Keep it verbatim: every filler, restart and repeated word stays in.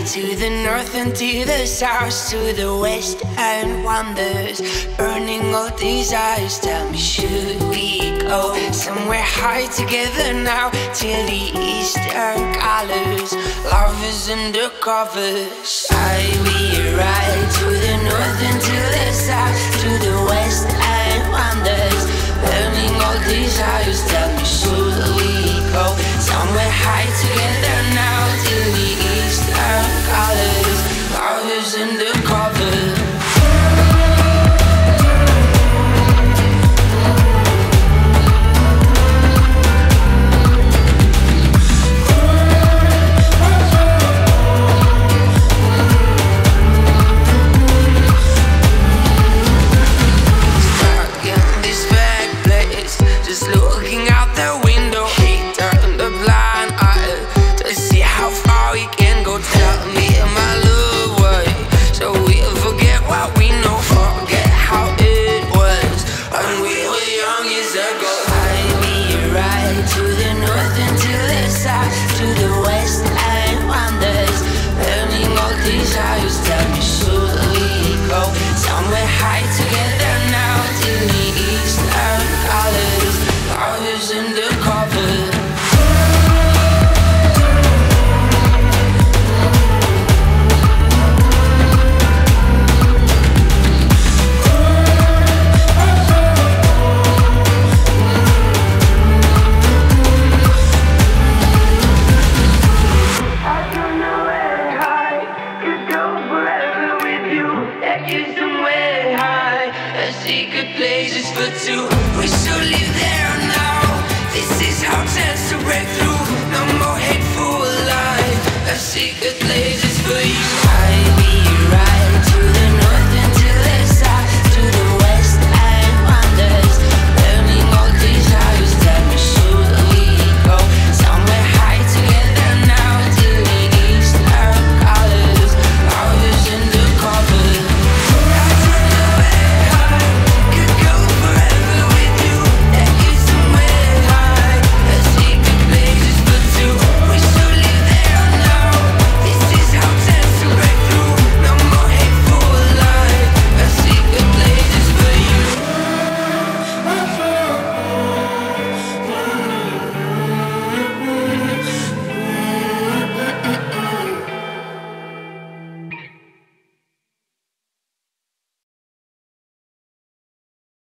to the north and to the south, to the west and wonders, burning all desires. Tell me, should we go somewhere high together now, till the eastern colors? Love is undercover. Shall we ride to the north and to the south, to the west and wonders, burning all desires? Tell me, should we go somewhere high together now, till the eastern colors? Love is undercover. Secret places for two. We should live there now. This is our chance to break through.